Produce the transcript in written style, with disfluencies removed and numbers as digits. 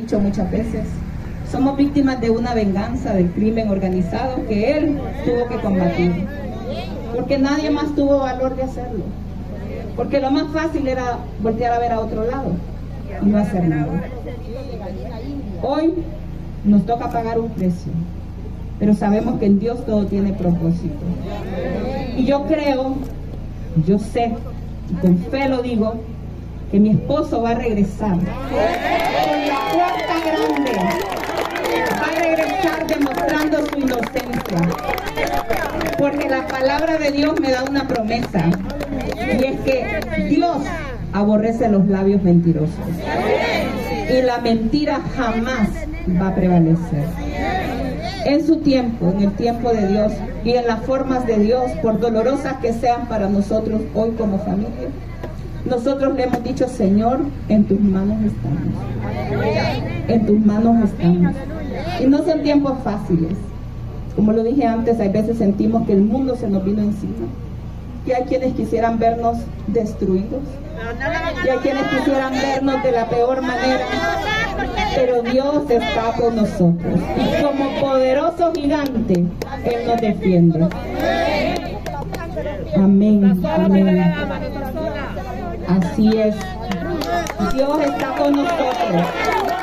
dicho muchas veces, somos víctimas de una venganza del crimen organizado que él tuvo que combatir. Porque nadie más tuvo valor de hacerlo. Porque lo más fácil era voltear a ver a otro lado y no hacer nada. Hoy nos toca pagar un precio, pero sabemos que en Dios todo tiene propósito. Y yo creo, yo sé, y con fe lo digo, que mi esposo va a regresar con la puerta grande, va a regresar demostrando su inocencia, porque la palabra de Dios me da una promesa, y es que Dios aborrece los labios mentirosos y la mentira jamás va a prevalecer. En su tiempo, en el tiempo de Dios y en las formas de Dios, por dolorosas que sean para nosotros hoy como familia, nosotros le hemos dicho: Señor, en tus manos estamos. En tus manos estamos. Y no son tiempos fáciles. Como lo dije antes, hay veces sentimos que el mundo se nos vino encima. Y hay quienes quisieran vernos destruidos. Y hay quienes quisieran vernos de la peor manera. Pero Dios está con nosotros. Y como poderoso gigante, Él nos defiende. Amén. Amén. Así es. Dios está con nosotros.